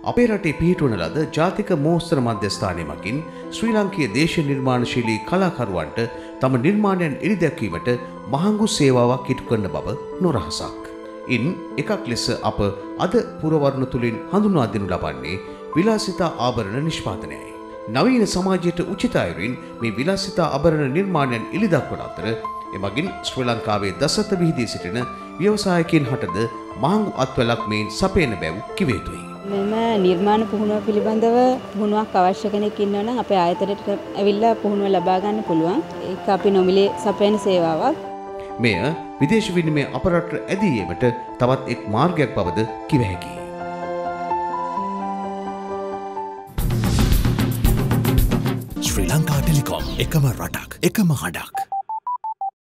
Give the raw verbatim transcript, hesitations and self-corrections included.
අපේ රටේ පිහිටුවන ලද ජාතික මෝස්තර මධ්‍යස්ථානය මගින් ශ්‍රී ලාංකීය දේශ නිර්මාණශීලී කලාකරුවන්ට තම නිර්මාණයන් එළිදැක්වීමට මහඟු සේවාවක් ඉටු කරන බව නොරහසක්. ඉන් එකක් ලෙස අප අද පුරවර්ණ තුලින් හඳුන්වා දෙනු ලබන්නේ විලාසිතා ආභරණ නිෂ්පාදනයයි. නවීන සමාජයට උචිත අයුරින් මේ විලාසිතා ආභරණ නිර්මාණයන් එළිදක්වන අතර එමගින් ශ්‍රී ලංකාවේ දසත විහිදී සිටින ව්‍යවසායකින් හටද මහඟු අත්වැලක් මෙයින් සපයන බැව් කිව යුතුයි. මෙම නිර්මාණ පුහුණුව පිළිබඳව පුහුණුවක් අවශ්‍ය කෙනෙක් ඉන්නවා නම් අපේ ආයතනයට ඇවිල්ලා පුහුණුව ලබා ගන්න පුළුවන්. ඒක අපි නොමිලේ සපයන සේවාවක්. මෙය විදේශ විනිමය අප රටට ඇදී ඒමට තවත් එක් මාර්ගයක් බවද කිව හැකියි. ශ්‍රී ලංකා ටෙලිකොම් එකම රටක් එකම හඩක්.